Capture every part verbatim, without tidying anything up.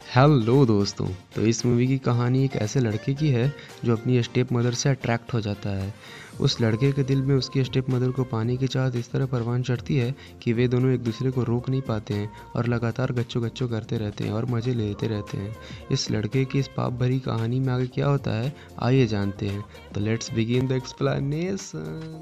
Hello दोस्तों। तो इस मूवी की कहानी एक ऐसे लड़के की है जो अपनी स्टेप मदर से अट्रैक्ट हो जाता है। उस लड़के के दिल में उसकी स्टेप मदर को पाने की चाहत इस तरह परवान चढ़ती है कि वे दोनों एक दूसरे को रोक नहीं पाते हैं और लगातार गच्चो गच्चो करते रहते हैं और मज़े लेते रहते हैं। इस लड़के की इस पाप भरी कहानी में आगे क्या होता है, आइए जानते हैं। तो लेट्स बिगिन द एक्सप्लेनेशन।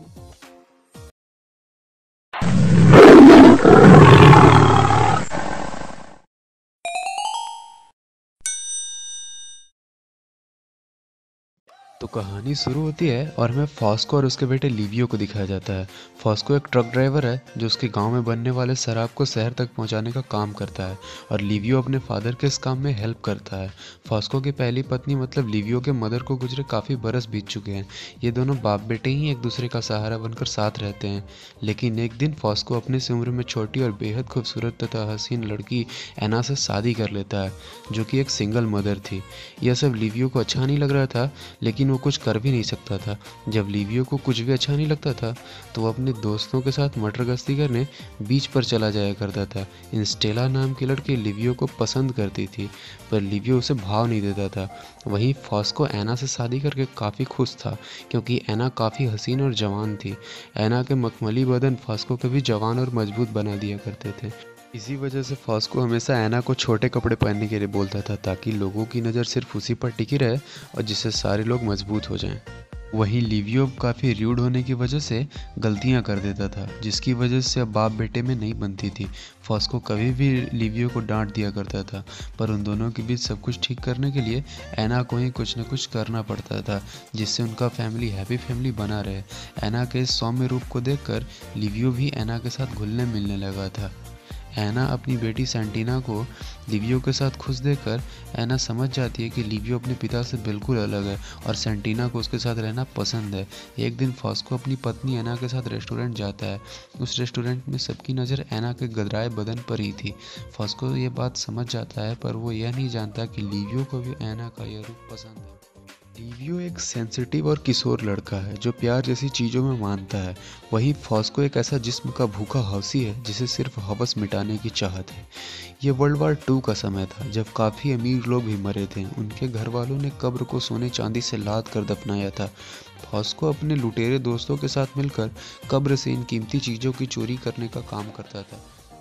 तो कहानी शुरू होती है और हमें फॉस्को और उसके बेटे लिवियो को दिखाया जाता है। फॉस्को एक ट्रक ड्राइवर है जो उसके गांव में बनने वाले शराब को शहर तक पहुंचाने का काम करता है और लिवियो अपने फादर के इस काम में हेल्प करता है। फॉस्को की पहली पत्नी मतलब लिवियो के मदर को गुजरे काफ़ी बरस बीत चुके हैं। ये दोनों बाप बेटे ही एक दूसरे का सहारा बनकर साथ रहते हैं। लेकिन एक दिन फॉस्को अपनी सी उम्र में छोटी और बेहद खूबसूरत तथा हसीन लड़की एना से शादी कर लेता है, जो कि एक सिंगल मदर थी। यह सब लिवियो को अच्छा नहीं लग रहा था, लेकिन वो कुछ कर भी नहीं सकता था। जब लिवियो को कुछ भी अच्छा नहीं लगता था तो वो अपने दोस्तों के साथ मटर गश्ती करने बीच पर चला जाया करता था। इंस्टेला नाम की लड़की लिवियो को पसंद करती थी, पर लिवियो उसे भाव नहीं देता था। वहीं फॉस्को एना से शादी करके काफ़ी खुश था, क्योंकि एना काफ़ी हसीन और जवान थी। एना के मखमली बदन फॉस्को को भी जवान और मजबूत बना दिया करते थे। इसी वजह से फॉस्को हमेशा एना को छोटे कपड़े पहनने के लिए बोलता था, ताकि लोगों की नज़र सिर्फ उसी पर टिकी रहे और जिससे सारे लोग मजबूत हो जाएं। वहीं लिवियो काफ़ी र्यूड होने की वजह से गलतियां कर देता था, जिसकी वजह से अब बाप बेटे में नहीं बनती थी। फॉस्को कभी भी लिवियो को डांट दिया करता था, पर उन दोनों के बीच सब कुछ ठीक करने के लिए एना को ही कुछ न कुछ करना पड़ता था, जिससे उनका फैमिली हैप्पी फैमिली बना रहे। एना के इस सौम्य रूप को देखकर लिवियो भी एना के साथ घुलने मिलने लगा था। एना अपनी बेटी सैंटिना को लिवियो के साथ खुश देखकर एना समझ जाती है कि लिवियो अपने पिता से बिल्कुल अलग है और सैंटिना को उसके साथ रहना पसंद है। एक दिन फॉस्को अपनी पत्नी एना के साथ रेस्टोरेंट जाता है। उस रेस्टोरेंट में सबकी नज़र एना के गदराए बदन पर ही थी। फॉस्को ये बात समझ जाता है, पर वो यह नहीं जानता कि लिवियो को भी एना का यह रूप पसंद है। लिवियो एक सेंसिटिव और किशोर लड़का है जो प्यार जैसी चीज़ों में मानता है। वहीं फॉस्को एक ऐसा जिस्म का भूखा हौसी है जिसे सिर्फ हवस मिटाने की चाहत है। ये वर्ल्ड वार टू का समय था, जब काफ़ी अमीर लोग भी मरे थे। उनके घर वालों ने कब्र को सोने चांदी से लाद कर दफनाया था। फॉस्को अपने लुटेरे दोस्तों के साथ मिलकर कब्र से इन कीमती चीज़ों की चोरी करने का काम करता था।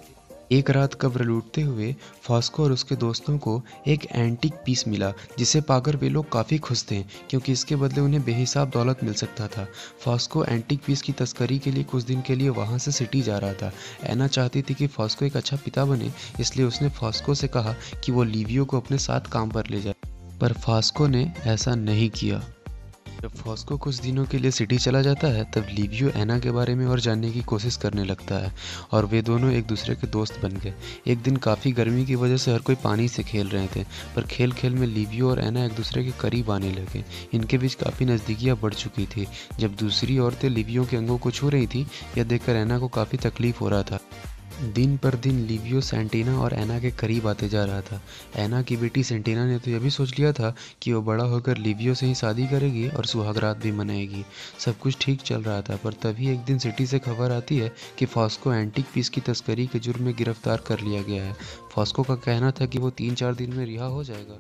एक रात कब्र लूटते हुए फॉस्को और उसके दोस्तों को एक एंटीक पीस मिला, जिसे पाकर वे लोग काफ़ी खुश थे, क्योंकि इसके बदले उन्हें बेहिसाब दौलत मिल सकता था। फॉस्को एंटीक पीस की तस्करी के लिए कुछ दिन के लिए वहां से सिटी जा रहा था। एना चाहती थी कि फॉस्को एक अच्छा पिता बने, इसलिए उसने फॉस्को से कहा कि वो लिवियो को अपने साथ काम पर ले जाए, पर फॉस्को ने ऐसा नहीं किया। जब फॉस्को कुछ दिनों के लिए सिटी चला जाता है, तब लिवियो एना के बारे में और जानने की कोशिश करने लगता है और वे दोनों एक दूसरे के दोस्त बन गए। एक दिन काफ़ी गर्मी की वजह से हर कोई पानी से खेल रहे थे, पर खेल खेल में लिवियो और एना एक दूसरे के करीब आने लगे। इनके बीच काफ़ी नज़दीकियाँ बढ़ चुकी थी। जब दूसरी औरतें लिवियो के अंगों को छू रही थी, यह देखकर एना को काफ़ी तकलीफ हो रहा था। दिन पर दिन लिवियो सैंटिना और एना के करीब आते जा रहा था। एना की बेटी सैंटिना ने तो यह भी सोच लिया था कि वो बड़ा होकर लिवियो से ही शादी करेगी और सुहागरात भी मनाएगी। सब कुछ ठीक चल रहा था, पर तभी एक दिन सिटी से खबर आती है कि फॉस्को एंटीक पीस की तस्करी के जुर्म में गिरफ्तार कर लिया गया है। फॉस्को का कहना था कि वो तीन चार दिन में रिहा हो जाएगा।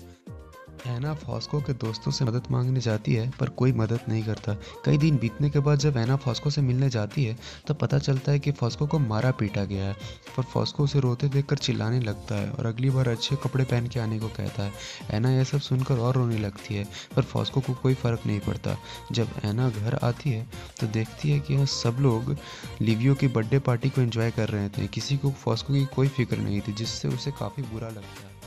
एना फॉस्को के दोस्तों से मदद मांगने जाती है, पर कोई मदद नहीं करता। कई दिन बीतने के बाद जब एना फॉस्को से मिलने जाती है, तब पता चलता है कि फॉस्को को मारा पीटा गया है। पर फॉस्को उसे रोते देखकर चिल्लाने लगता है और अगली बार अच्छे कपड़े पहन के आने को कहता है। एना यह सब सुनकर और रोने लगती है, पर फॉस्को को कोई फ़र्क नहीं पड़ता। जब एना घर आती है तो देखती है कि यहाँ सब लोग लिवियो की बर्थडे पार्टी को एंजॉय कर रहे थे। किसी को फॉस्को की कोई फिक्र नहीं थी, जिससे उसे काफ़ी बुरा लगता है।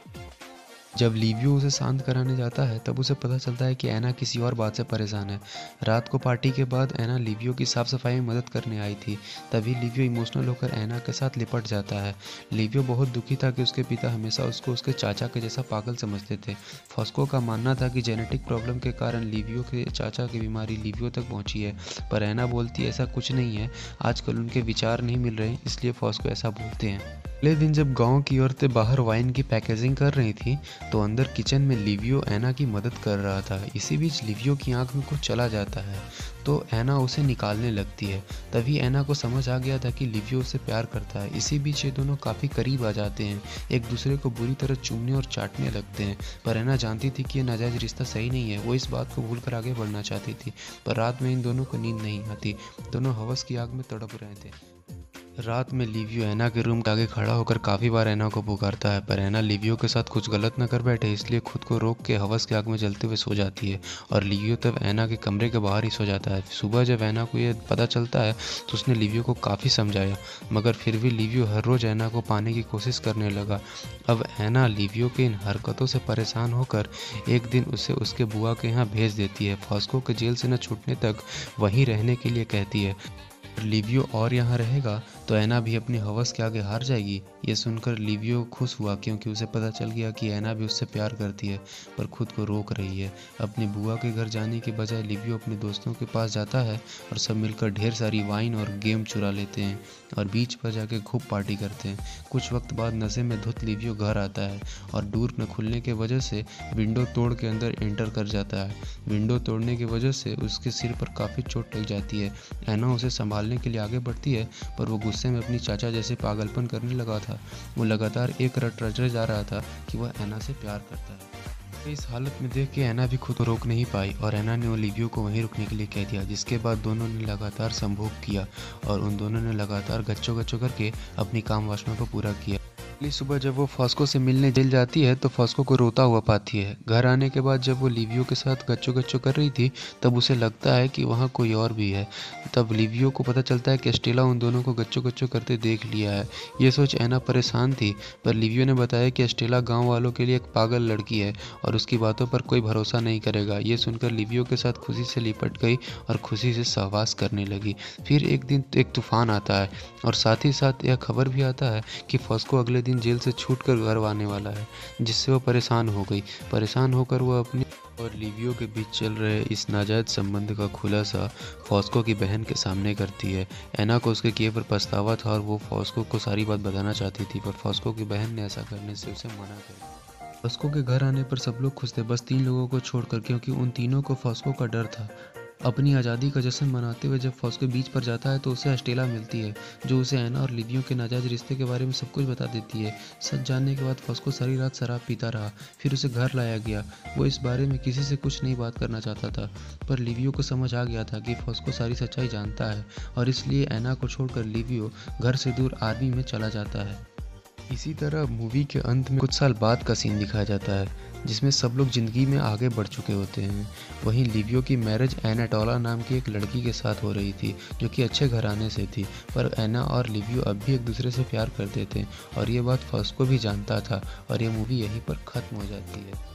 जब लिवियो उसे शांत कराने जाता है, तब उसे पता चलता है कि एना किसी और बात से परेशान है। रात को पार्टी के बाद एना लिवियो की साफ सफाई में मदद करने आई थी। तभी लिवियो इमोशनल होकर एना के साथ लिपट जाता है। लिवियो बहुत दुखी था कि उसके पिता हमेशा उसको उसके चाचा के जैसा पागल समझते थे। फॉस्को का मानना था कि जेनेटिक प्रॉब्लम के कारण लिवियो के चाचा की बीमारी लिवियो तक पहुंची है, पर एना बोलती है ऐसा कुछ नहीं है। आजकल उनके विचार नहीं मिल रहे, इसलिए फॉस्को ऐसा बोलते हैं। अगले दिन जब गांव की औरतें बाहर वाइन की पैकेजिंग कर रही थी, तो अंदर किचन में लिवियो एना की मदद कर रहा था। इसी बीच लिवियो की आंख में कुछ चला जाता है तो एना उसे निकालने लगती है। तभी एना को समझ आ गया था कि लिवियो उसे प्यार करता है। इसी बीच ये दोनों काफ़ी करीब आ जाते हैं, एक दूसरे को बुरी तरह चूमने और चाटने लगते हैं। पर एना जानती थी कि ये नाजायज़ रिश्ता सही नहीं है। वो इस बात को भूल कर आगे बढ़ना चाहती थी। पर रात में इन दोनों को नींद नहीं आती, दोनों हवस की आग में तड़प रहे थे। रात में लिवियो एना के रूम के आगे खड़ा होकर काफ़ी बार एना को पुकारता है, पर एना लिवियो के साथ कुछ गलत न कर बैठे इसलिए खुद को रोक के हवस की आग में जलते हुए सो जाती है। और लिवियो तब एना के कमरे के बाहर ही सो जाता है। सुबह जब एना को ये पता चलता है तो उसने लिवियो को काफ़ी समझाया, मगर फिर भी लिवियो हर रोज़ एना को पाने की कोशिश करने लगा। अब एना लिवियो की इन हरकतों से परेशान होकर एक दिन उसे उसके बुआ के यहाँ भेज देती है। फॉस्को के जेल से न छूटने तक वहीं रहने के लिए कहती है। लिवियो और यहाँ रहेगा तो एना भी अपनी हवस के आगे हार जाएगी। ये सुनकर लिवियो खुश हुआ, क्योंकि उसे पता चल गया कि एना भी उससे प्यार करती है पर खुद को रोक रही है। अपनी बुआ के घर जाने के बजाय लिवियो अपने दोस्तों के पास जाता है और सब मिलकर ढेर सारी वाइन और गेम चुरा लेते हैं और बीच पर जाके खूब पार्टी करते हैं। कुछ वक्त बाद नशे में धुत लिवियो घर आता है और डोर न खुलने के वजह से विंडो तोड़ के अंदर एंटर कर जाता है। विंडो तोड़ने की वजह से उसके सिर पर काफ़ी चोट लग जाती है। एना उसे संभालने के लिए आगे बढ़ती है, पर वो गुस्से में अपनी चाचा जैसे पागलपन करने लगा था। वो लगातार एक रट रचते जा रहा था कि वह एना से प्यार करता है। इस हालत में देख के एना भी खुद को रोक नहीं पाई और एना ने लिवियो को वहीं रुकने के लिए कह दिया, जिसके बाद दोनों ने लगातार संभोग किया और उन दोनों ने लगातार गच्चो गच्चो करके अपनी काम वासना को पूरा किया। अगली सुबह जब वो फॉस्को से मिलने जेल जाती है तो फॉस्को को रोता हुआ पाती है। घर आने के बाद जब वो लिवियो के साथ गच्चो गच्चो कर रही थी तब उसे लगता है कि वहाँ कोई और भी है। तब लिवियो को पता चलता है कि स्टेला उन दोनों को गच्चो गच्चो करते देख लिया है। ये सोच एना परेशान थी, पर लिवियो ने बताया कि स्टेला गाँव वालों के लिए एक पागल लड़की है और उसकी बातों पर कोई भरोसा नहीं करेगा। ये सुनकर लिवियो के साथ खुशी से लिपट गई और खुशी से सहवास करने लगी। फिर एक दिन एक तूफान आता है और साथ ही साथ यह खबर भी आता है कि फॉस्को अगले दिन जेल से छूटकर घर आने वाला है, जिससे वो परेशान हो गई। परेशान होकर वो अपनी और लिवियो के बीच चल रहे इस नाजायज संबंध का खुलासा फॉस्को की बहन के सामने करती है। एना को उसके किए पर पछतावा था और वो फॉस्को को सारी बात बताना चाहती थी, पर फॉस्को की बहन ने ऐसा करने से उसे मना कर। फॉस्को के घर आने पर सब लोग खुश थे, बस तीन लोगों को छोड़कर, क्योंकि उन तीनों को फॉस्को का डर था। अपनी आज़ादी का जश्न मनाते हुए जब फॉस्को बीच पर जाता है तो उसे स्टेला मिलती है, जो उसे एना और लिवियो के नाजायज रिश्ते के बारे में सब कुछ बता देती है। सच जानने के बाद फॉस्को सारी रात शराब पीता रहा। फिर उसे घर लाया गया। वो इस बारे में किसी से कुछ नहीं बात करना चाहता था, पर लिवियो को समझ आ गया था कि फॉस्को सारी सच्चाई जानता है और इसलिए एना को छोड़कर लिवियो घर से दूर आर्मी में चला जाता है। इसी तरह मूवी के अंत में कुछ साल बाद का सीन दिखाया जाता है, जिसमें सब लोग ज़िंदगी में आगे बढ़ चुके होते हैं। वहीं लिवियो की मैरिज एनाटोला नाम की एक लड़की के साथ हो रही थी, जो कि अच्छे घराने से थी, पर एना और लिवियो अब भी एक दूसरे से प्यार करते थे और ये बात फॉस्को भी जानता था और ये मूवी यहीं पर ख़त्म हो जाती है।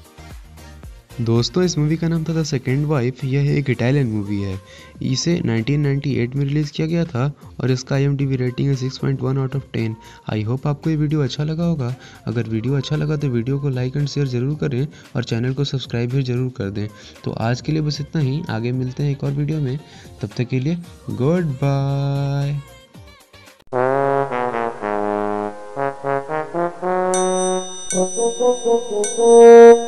दोस्तों, इस मूवी का नाम था द सेकेंड वाइफ। यह एक इटालियन मूवी है। इसे नाइनटीन नाइंटी एट में रिलीज़ किया गया था और इसका I M D B rating है six point one out of ten. I hope आपको ये वीडियो अच्छा लगा होगा। अगर वीडियो अच्छा लगा तो वीडियो को लाइक एंड शेयर ज़रूर करें और चैनल को सब्सक्राइब भी ज़रूर कर दें। तो आज के लिए बस इतना ही, आगे मिलते हैं एक और वीडियो में। तब तक के लिए गुड बाय।